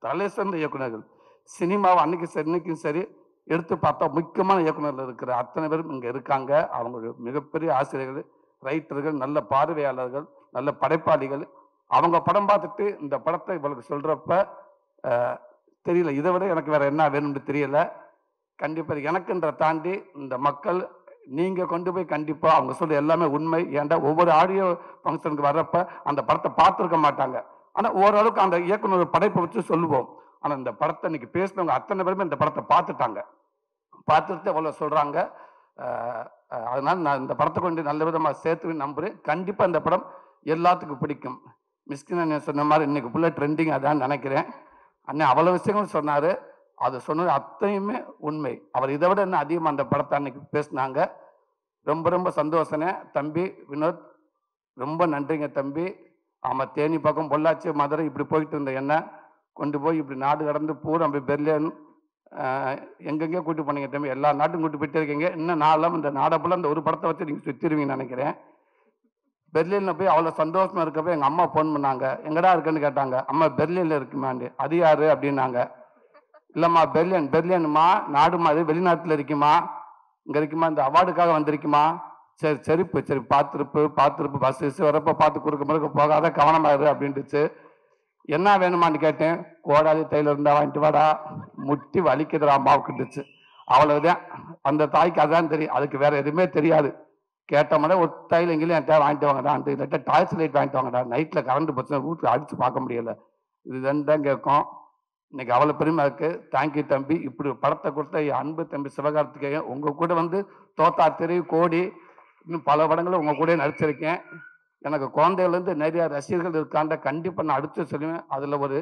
தலை சிறந்த இயக்குனர்கள். சினிமாவ அன்னைக்கு சரி, இன்னைக்கும் சரி எடுத்து பார்த்தா முக்கியமான இயக்குனர்கள் இருக்கிற அத்தனை பேரும் இங்க இருக்காங்க. அவங்க ஒரு மிகப்பெரிய ஆசிரியர்கள், ரைட்டர்கள், நல்ல பார்வையாளர்கள், நல்ல படைப்பாளிகள். அவங்க படம் பார்த்துட்டு இந்த படத்த இவளுக்கு சொல்றப்ப, அ தெரியல. இத விட எனக்கு வேற என்ன வேணும்னு தெரியல. கண்டிப்பா எனக்குன்ற தாண்டி இந்த மக்கள் நீங்க கொண்டு போய் கண்டிப்பா அவங்க சொல்ற எல்லாமே உண்மை. ஏன்டா ஒவ்வொரு ஆடியோ ஃபங்ஷனுக்கு வர்றப்ப அந்த படத்த பார்த்திருக்க மாட்டாங்க. ஆனா ஓரளவுக்கு அந்த இயக்குனர் படைப்ப வச்சு சொல்லுவோம். ஆனா இந்த படத்த இன்னைக்கு பேசினவங்க அத்தனை பேருமே இந்த படத்த பார்த்துட்டாங்க. பார்த்துட்டு அவ்வளோ சொல்றாங்க. அ அதனால நான் இந்த படத்த கொண்டு நல்ல விதமா சேர்த்துவேன்னு நம்புறேன். கண்டிப்பா இந்த படம் எல்லாத்துக்கும் பிடிக்கும். மிஸ்கின் அண்ணன் சொன்ன மாரி இன்னைக்கு ஃபுல்லா ட்ரெண்டிங் அதான்னு நெனைக்கிறேன். அண்ணன் அவ்வளோ விஷயங்கள் சொன்னாரு. அது சொன்னது அத்தனையுமே உண்மை. அவர் இத விட இன்னும் அதிகமா அந்த படத்த அன்னைக்கு பேசுனாங்க. ரொம்ப ரொம்ப சந்தோஷங்க. தம்பி வினோத் ரொம்ப நன்றிங்க தம்பி. ஆமா தேனி பக்கம் பொள்ளாச்சி, மதுரை இப்படி போயிட்டு இருந்த என்ன கொண்டு போய் இப்படி நாடு கடந்து பூரா போய் பெர்லின் அ எங்கெங்கேயோ கூட்டு போனீங்க தம்பி. எல்லா நாட்டுக்கும் கூட்டு போயிட்டே இருக்கீங்க. இன்னும் நாளெல்லாம் இந்த நாட ஃபுல்லா இந்த ஒரு படத்த வச்சு நீங்க சுத்திருவீங்கன்னு நெனைக்கிறேன். பெர்லின்ல போய் அவ்வளோ சந்தோஷமா இருக்கப்ப எங்க அம்மா ஃபோன் பண்ணாங்க. எங்கடா இருக்கன்னு கேட்டாங்க. அம்மா பெர்லின்ல இருக்குமான்னு. அது யாரு? அப்படின்னாங்க. இல்லம்மா பெர்லின், பெர்லின்மா நாடுமா அது வெளிநாட்டுல இருக்குமா? இங்க இருக்குமா? இந்த அவார்டுக்காக வந்திருக்குமா? சரி செருப்பு சரி பார்த்திருப்பு பார்த்திருப்பு பஸ் கிஸ் வரப்ப பார்த்து குறுக்க மறுக்க போகாத கவனமா இரு அப்படின்ட்டுச்சு. என்ன வேணுமான்னு கேட்டேன். கோடாலி தைலம் இருந்தா வாங்கிட்டு வாடா. முட்டி வலிக்குதுடா அம்மாவுக்குண்டுச்சு. அவ்வளவுதான். அந்த தாய்க்கு அதான் தெரியும். அதுக்கு வேற எதுவுமே தெரியாது. கேட்டோம்னா ஒரு தைலம் எங்கேயும் என்கிட்ட வாங்கிட்டு வாங்கடா. அந்த இல்லாட்டா டார்ச் லைட் வாங்கிட்டு வாங்கடா. நைட்ல கரண்ட் போச்சுன்னா வீட்டுல அடிச்சு பார்க்க முடியல. இது ரெண்டு தான் கேட்கும். இன்னைக்கு அவ்வளவு பெருமை இருக்கு. தேங்க்யூ தம்பி. இப்படி ஒரு படத்தை கொடுத்த என் அன்பு தம்பி சிவகார்த்திகேயன் உங்க கூட வந்து தோத்தா தெரு கோடி இன்னும் பல படங்களும் உங்க கூட நடிச்சிருக்கேன். எனக்கு குழந்தையில இருந்து நிறைய ரசிகர்கள் இருக்காண்ட கண்டிப்பா நான் அடுத்து சொல்லுவேன். அதுல ஒரு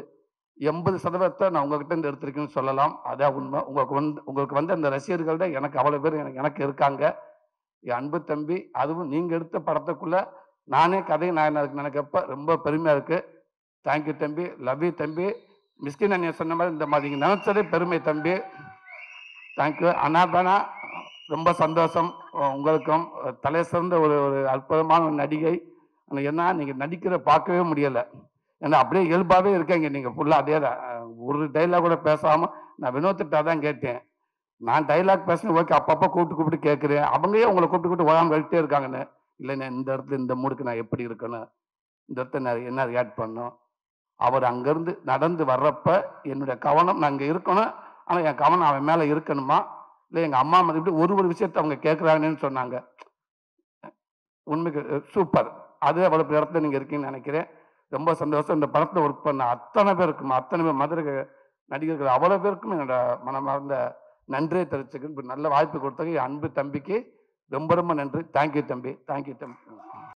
80% நான் உங்ககிட்ட இருந்து எடுத்திருக்கேன்னு சொல்லலாம். அதான் உண்மை. உங்களுக்கு வந்து அந்த ரசிகர்கள்ட எனக்கு அவ்வளவு பேர் எனக்கு இருக்காங்க. என் அன்பு தம்பி. அதுவும் நீங்க எடுத்த படத்துக்குள்ள நானே கதை நாயனா இருக்கு நினைக்கிறப்ப ரொம்ப பெருமையா இருக்கு. தேங்க்யூ தம்பி. லவ் யூ தம்பி. மிஸ்கின் அண்ணன் சொன்ன மாதிரி இந்த மாதிரி நீங்க நினைச்சதே பெருமை தம்பி. தேங்க்யூ அண்ணா பேனா. ரொம்ப சந்தோஷம். உங்களுக்கும் தலை சிறந்த ஒரு ஒரு அற்புதமான ஒரு நடிகை. ஆனா என்ன நீங்க நடிக்கிற பார்க்கவே முடியல. ஏன்னா அப்படியே இயல்பாவே இருக்கீங்க நீங்க ஃபுல்லா அதே தான். ஒரு டைலாக் கூட பேசாம நான் வினோத்திட்ட தான் கேட்டேன். நான் டைலாக் பேசுனேன் ஓகே அப்பப்போ கூப்பிட்டு கூப்பிட்டு கேட்கிறேன். அவங்களே உங்களை கூப்பிட்டு கூப்பிட்டு ஓயாம வெட்டிட்டே இருக்காங்கன்னு. இல்லைண்ணே இந்த இடத்துல இந்த மூடுக்கு நான் எப்படி இருக்கணும்? இந்த இடத்துல நான் என்ன ரியாக்ட் பண்ணணும்? அவர் அங்கிருந்து நடந்து வர்றப்ப என்னுடைய கவனம் நான் இங்க இருக்கணும். ஆனா என் கவனம் அவன் மேல இருக்கணுமா? இல்ல எங்க அம்மா மதிப்பிட்டு ஒரு ஒரு விஷயத்த அவங்க கேட்கிறாங்கன்னு சொன்னாங்க. உண்மைக்கு சூப்பர். அது அவ்வளவு இடத்துல நீங்க இருக்கீங்கன்னு நினைக்கிறேன். ரொம்ப சந்தோஷம். இந்த படத்துல ஒர்க் பண்ண அத்தனை பேருக்கும் அத்தனை பேர் மதுரை நடிகர்கள் அவ்வளவு பேருக்கும் என்னோட மனமார்ந்த நன்றியை தெரிவிச்சுக்கிறேன். இப்ப நல்ல வாய்ப்பு கொடுத்தது என் அன்பு தம்பிக்கு ரொம்ப ரொம்ப நன்றி. தேங்க்யூ தம்பி. தேங்க்யூ தம்பி.